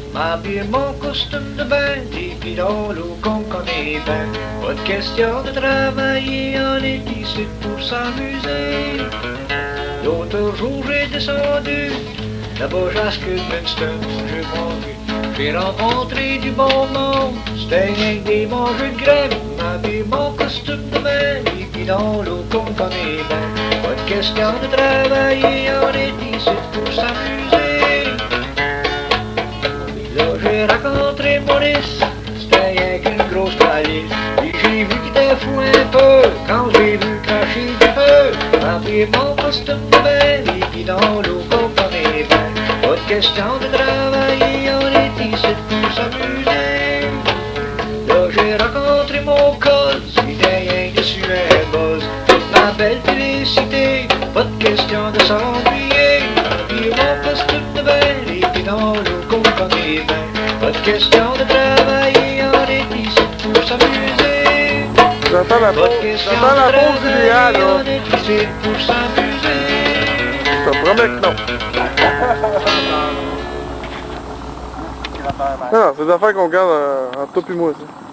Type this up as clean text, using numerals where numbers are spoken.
m'habiller mon costume de bain, des pieds dans l'eau qu'on connaît bien. Pas de question de travailler, on est ici pour s'amuser. L'autre jour j'ai descendu, là-bas Jasque-Winston, j'ai rencontré du bon monde, c'était rien que des mangeux de grève, m'habiller mon costume de bain, des pieds dans l'eau qu'on connaît bien. Pas de question de travailler, on est ici pour s'amuser. Là j'ai rencontré Maurice, c'était rien qu'une grosse palisse. Et j'ai vu qu'il était fou un peu, quand j'ai vu cracher du feu. M'habiller mon costume de bain, les pieds dans l'eau qu'on connaît bien. Pas de question de travailler, on est ici pour s'amuser. Là j'ai rencontré mon cause, il était rien que sur un buzz. Toute ma belle félicité, pas de question de s'ennuyer. M'habiller mon costume de bain, les pieds dans l'eau qu'on connaît bien. Pas de question de travailler, on est ici pour s'amuser. J'entends la pause idéale, là. On est ici pour s'amuser. Je te promets que non. Non, c'est des affaires qu'on garde entre toi et moi, ça.